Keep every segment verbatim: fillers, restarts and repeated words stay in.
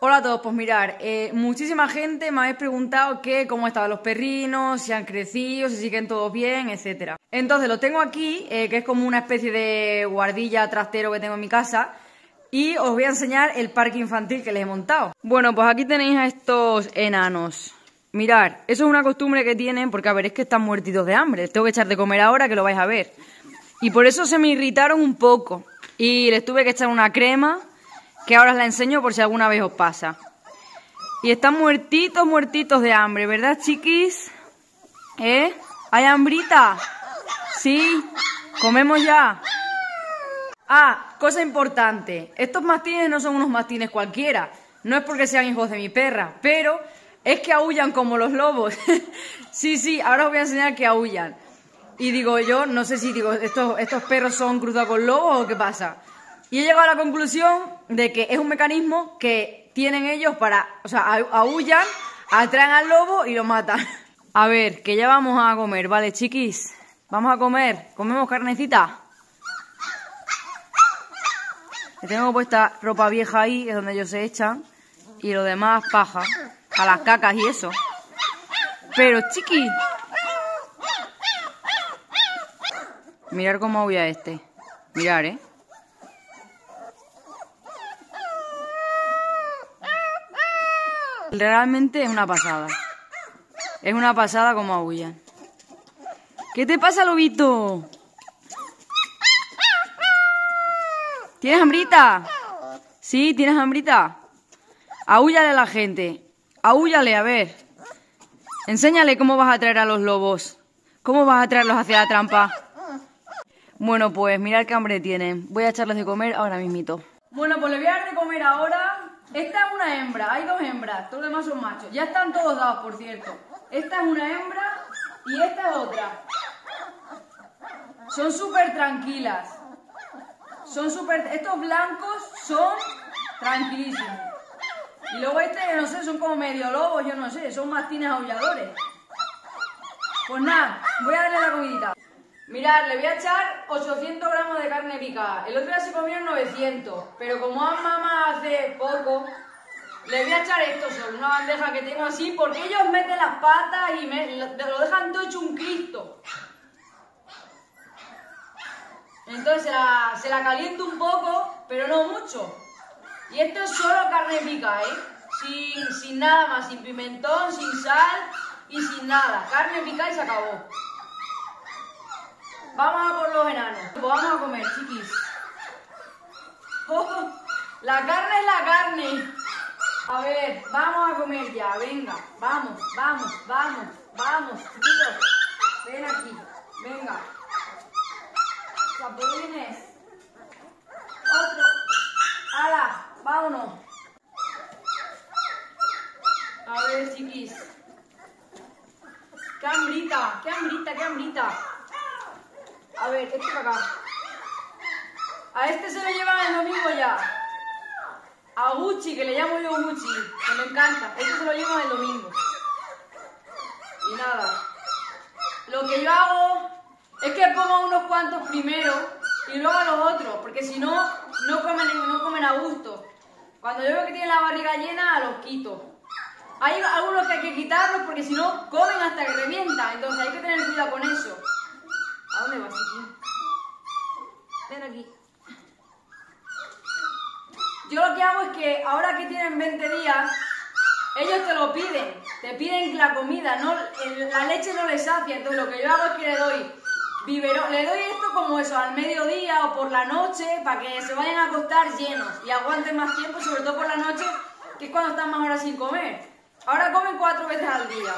Hola a todos, pues mirar, eh, muchísima gente me habéis preguntado que cómo estaban los perrinos, si han crecido, si siguen todos bien, etcétera. Entonces lo tengo aquí, eh, que es como una especie de guardilla trastero que tengo en mi casa, y os voy a enseñar el parque infantil que les he montado. Bueno, pues aquí tenéis a estos enanos. Mirad, eso es una costumbre que tienen, porque a ver, es que están muertitos de hambre, les tengo que echar de comer ahora que lo vais a ver. Y por eso se me irritaron un poco, y les tuve que echar una crema, que ahora os la enseño por si alguna vez os pasa. Y están muertitos, muertitos de hambre, ¿verdad, chiquis? ¿Eh? ¿Hay hambrita? Sí, comemos ya. Ah, cosa importante, estos mastines no son unos mastines cualquiera, no es porque sean hijos de mi perra, pero es que aúllan como los lobos. Sí, sí, ahora os voy a enseñar que aúllan. Y digo yo, no sé si digo, estos, estos perros son cruzados con lobos o qué pasa. Y he llegado a la conclusión de que es un mecanismo que tienen ellos para, o sea, aúllan, atraen al lobo y lo matan. A ver, que ya vamos a comer, ¿vale, chiquis? Vamos a comer, comemos carnecita. Le tengo puesta ropa vieja ahí, es donde ellos se echan, y lo demás paja, a las cacas y eso. Pero, chiqui, mirar cómo aúlla este. Mirar, ¿eh? Realmente es una pasada. Es una pasada como aúllan. ¿Qué te pasa, lobito? ¿Tienes hambrita? Sí, ¿tienes hambrita? Aúllale a la gente. Aúllale, a ver. Enséñale cómo vas a atraer a los lobos. ¿Cómo vas a atraerlos hacia la trampa? Bueno, pues mirad qué hambre tienen. Voy a echarles de comer ahora mismito. Bueno, pues les voy a dar de comer ahora. Esta es una hembra, hay dos hembras, todos los demás son machos. Ya están todos dados, por cierto. Esta es una hembra y esta es otra. Son súper tranquilas. Son súper... Estos blancos son tranquilísimos. Y luego este, no sé, son como medio lobos, yo no sé, son mastines aulladores. Pues nada, voy a darle la comidita. Mirad, le voy a echar ochocientos gramos de carne picada. El otro día se comieron novecientos, pero como han mamado hace poco, le voy a echar esto solo, una bandeja que tengo así, porque ellos meten las patas y me, lo dejan todo hecho un Cristo. Entonces se la, se la caliento un poco, pero no mucho. Y esto es solo carne picada, ¿eh? Sin, sin nada más, sin pimentón, sin sal y sin nada. Carne picada y se acabó. Vamos a por los enanos. Pues vamos a comer, chiquis. Oh, la carne es la carne. A ver, vamos a comer ya. Venga, vamos, vamos, vamos, vamos, chiquitos. Ven aquí, venga. Chapulines. Otro. ¡Hala! Vámonos. A ver, chiquis. ¡Qué hambrita! ¡Qué hambrita! ¡Qué hambrita! A ver, este para acá. A este se lo llevan el domingo ya. A Gucci, que le llamo yo Gucci, que me encanta. Este se lo llevan el domingo. Y nada. Lo que yo hago es que pongo unos cuantos primero y luego a los otros, porque si no, no comen, no comen a gusto. Cuando yo veo que tienen la barriga llena, los quito. Hay algunos que hay que quitarlos porque si no, comen hasta que revientan. Entonces hay que tener cuidado con eso. ¿A dónde vas, chiquín? Ven aquí. Yo lo que hago es que ahora que tienen veinte días, ellos te lo piden. Te piden la comida, no, la leche no les sacia. Entonces lo que yo hago es que le doy biberón. Le doy esto como eso, al mediodía o por la noche, para que se vayan a acostar llenos y aguanten más tiempo, sobre todo por la noche, que es cuando están más horas sin comer. Ahora comen cuatro veces al día.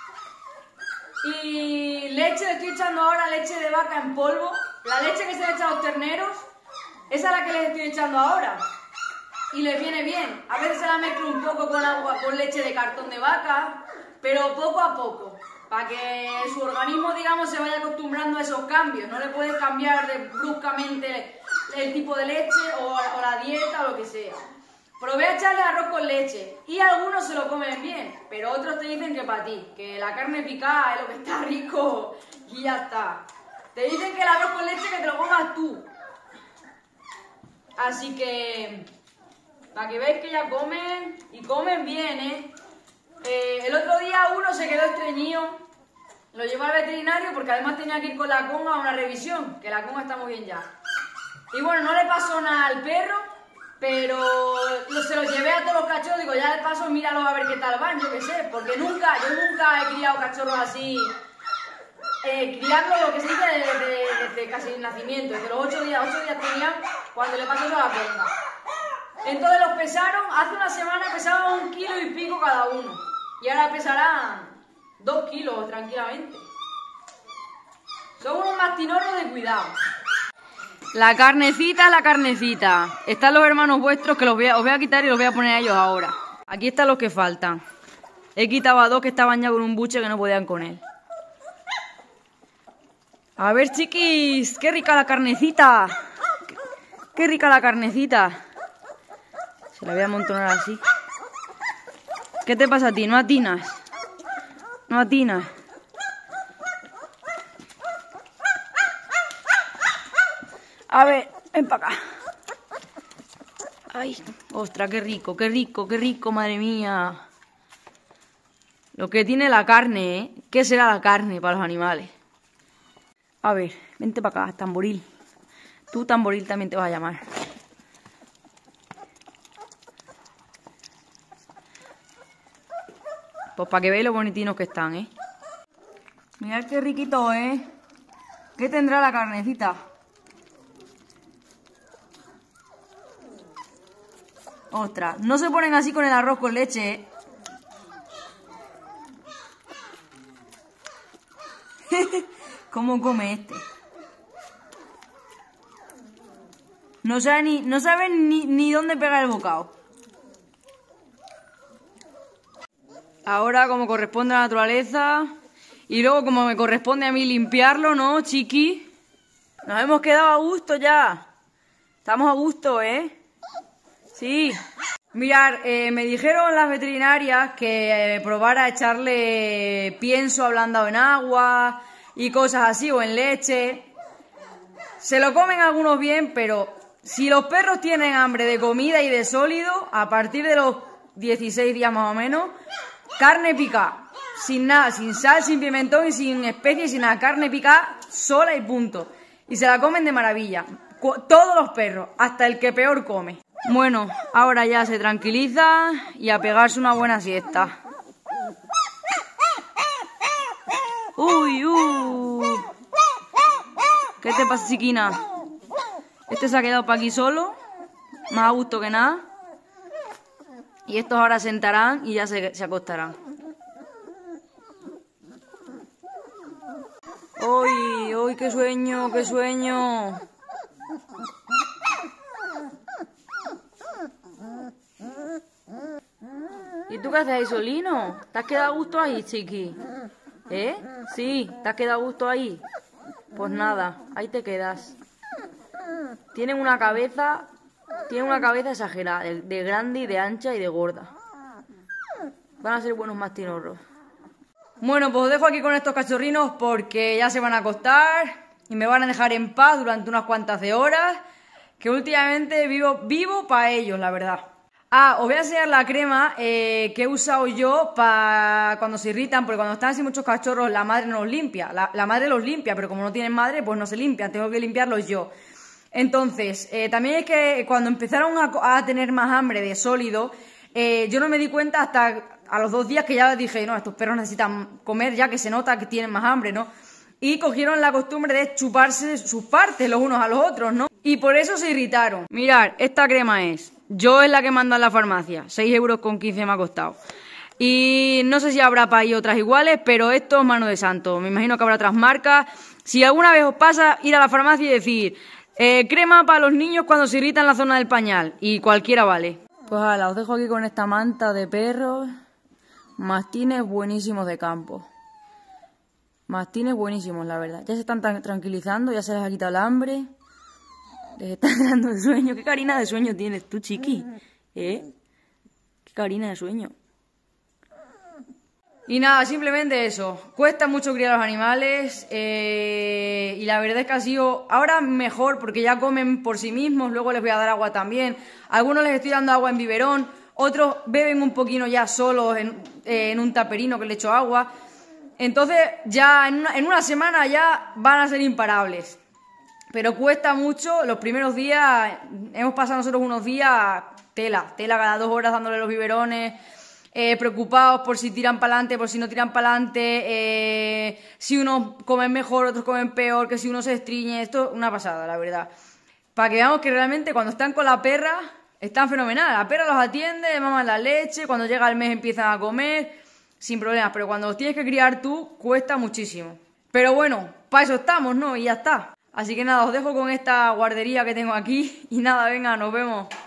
Y leche, le estoy echando ahora leche de vaca en polvo. La leche que se le echa a los terneros, esa es la que les estoy echando ahora. Y les viene bien. A veces se la mezclo un poco con agua, con leche de cartón de vaca, pero poco a poco, para que su organismo, digamos, se vaya acostumbrando a esos cambios. No le puedes cambiar de, bruscamente el tipo de leche o, o la dieta o lo que sea. Pero voy a echarle arroz con leche. Y algunos se lo comen bien, pero otros te dicen que para ti, que la carne picada es lo que está rico y ya está. Te dicen que el arroz con leche que te lo comas tú. Así que Para que veáis que ya comen, y comen bien, ¿eh? ¿eh? El otro día uno se quedó estreñido, lo llevó al veterinario porque además tenía que ir con la conga a una revisión, que la conga está muy bien ya. Y bueno, no le pasó nada al perro, pero se lo llevé a todos los cachorros, digo, ya de paso míralos a ver qué tal van, yo qué sé, porque nunca, yo nunca he criado cachorros así, eh, criando lo que se dice desde, desde casi el nacimiento, desde los ocho días, ocho días tenían cuando le pasó eso a la conga. Entonces los pesaron, hace una semana pesaban un kilo y pico cada uno, y ahora pesarán dos kilos tranquilamente. Son unos mastinorros de cuidado. La carnecita, la carnecita. Están los hermanos vuestros que los voy a, os voy a quitar y los voy a poner a ellos ahora. Aquí están los que faltan. He quitado a dos que estaban ya con un buche que no podían con él. A ver, chiquis, qué rica la carnecita. Qué, qué rica la carnecita. Se la voy a amontonar así. ¿Qué te pasa a ti? ¿No atinas? ¿No atinas? A ver, ven para acá. Ay, ostras, qué rico, qué rico, qué rico, madre mía. Lo que tiene la carne, ¿eh? ¿Qué será la carne para los animales? A ver, vente para acá, tamboril. Tú, tamboril, también te vas a llamar. Pues para que veáis lo bonitinos que están, ¿eh? Mirad qué riquito, ¿eh? ¿Qué tendrá la carnecita? Ostras, no se ponen así con el arroz con leche, ¿eh? ¿Cómo come este? No sabe ni, no sabe ni, ni dónde pegar el bocado. Ahora, como corresponde a la naturaleza, y luego como me corresponde a mí limpiarlo, ¿no, chiqui? Nos hemos quedado a gusto ya. Estamos a gusto, ¿eh? Sí. Mirad, eh, me dijeron las veterinarias que eh, probara echarle pienso ablandado en agua y cosas así, o en leche. Se lo comen algunos bien, pero si los perros tienen hambre de comida y de sólido, a partir de los dieciséis días más o menos, carne picada. Sin nada, sin sal, sin pimentón y sin especies, sin nada. Carne picada sola y punto. Y se la comen de maravilla. Todos los perros, hasta el que peor come. Bueno, ahora ya se tranquiliza y a pegarse una buena siesta. Uy, uy. ¿Qué te pasa, chiquina? Este se ha quedado para aquí solo, más a gusto que nada. Y estos ahora sentarán y ya se, se acostarán. ¡Uy, uy, qué sueño, qué sueño! ¿Y tú qué haces ahí, Solino? ¿Te has quedado a gusto ahí, chiqui? ¿Eh? Sí, ¿te has quedado a gusto ahí? Pues nada, ahí te quedas. Tienen una cabeza, tienen una cabeza exagerada, de, de grande y de ancha y de gorda. Van a ser buenos mastinorros. Bueno, pues os dejo aquí con estos cachorrinos porque ya se van a acostar y me van a dejar en paz durante unas cuantas de horas, que últimamente vivo, vivo para ellos, la verdad. Ah, os voy a enseñar la crema eh, que he usado yo para cuando se irritan, porque cuando están así muchos cachorros la madre no los limpia. La, la madre los limpia, pero como no tienen madre, pues no se limpian, tengo que limpiarlos yo. Entonces, eh, también es que cuando empezaron a, a tener más hambre de sólido, eh, yo no me di cuenta hasta a los dos días que ya dije, no, estos perros necesitan comer ya que se nota que tienen más hambre, ¿no? Y cogieron la costumbre de chuparse sus partes los unos a los otros, ¿no? Y por eso se irritaron. Mirad, esta crema es... Yo es la que mando en la farmacia, seis euros con quince me ha costado. Y no sé si habrá para ahí otras iguales, pero esto es mano de santo. Me imagino que habrá otras marcas. Si alguna vez os pasa, ir a la farmacia y decir, eh, crema para los niños cuando se irritan en la zona del pañal. Y cualquiera vale. Pues ala, os dejo aquí con esta manta de perros. Mastines buenísimos de campo. Mastines buenísimos, la verdad. Ya se están tranquilizando, ya se les ha quitado el hambre. Les está dando el sueño. ¿Qué carina de sueño tienes tú, chiqui? ¿Eh? ¿Qué carina de sueño? Y nada, simplemente eso. Cuesta mucho criar a los animales eh, y la verdad es que ha sido ahora mejor porque ya comen por sí mismos, luego les voy a dar agua también. A algunos les estoy dando agua en biberón, otros beben un poquito ya solos en, eh, en un taperino que le echo agua. Entonces ya en una, en una semana ya van a ser imparables. Pero cuesta mucho, los primeros días, hemos pasado nosotros unos días tela, tela cada dos horas dándole los biberones. Eh, preocupados por si tiran para adelante, por si no tiran para adelante, eh, si unos comen mejor, otros comen peor, que si uno se estriñe, esto es una pasada, la verdad. Para que veamos que realmente cuando están con la perra, están fenomenal. La perra los atiende, maman la leche, cuando llega el mes empiezan a comer, sin problemas, pero cuando los tienes que criar tú, cuesta muchísimo. Pero bueno, para eso estamos, ¿no? Y ya está. Así que nada, os dejo con esta guardería que tengo aquí y nada, venga, nos vemos.